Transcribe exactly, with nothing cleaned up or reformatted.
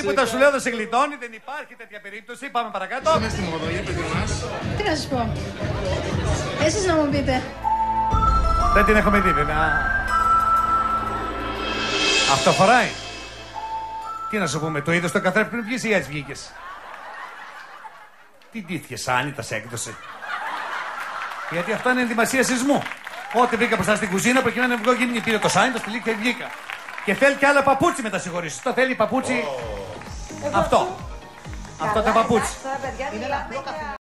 Τίποτα σου λέω δεν σε γλιτώνει, δεν υπάρχει τέτοια περίπτωση. Πάμε παρακάτω. Πάμε στη μόδα, για παιδί μας. Τι να σου πω. Εσείς να μου πείτε. Δεν την έχουμε δει βέβαια. Αυτό φοράει. Τι να σου πούμε, το είδες το καθρέφτη πριν βγεις ή έτσι βγήκες? Τι ντύθηκες, άνετα σε έκδοση? Γιατί αυτό είναι ενδυμασία σεισμού. Ό,τι βρήκα μπροστά στην κουζίνα προκειμένου να βγω γυμνή. Πήρε το σάιν, το στυλί και βγήκα. Και θέλει και άλλα παπούτσι με τα συγχωρήσεις. Το θέλει παπούτσι. Oh. Αυτό. Αυτό το παπούτσι.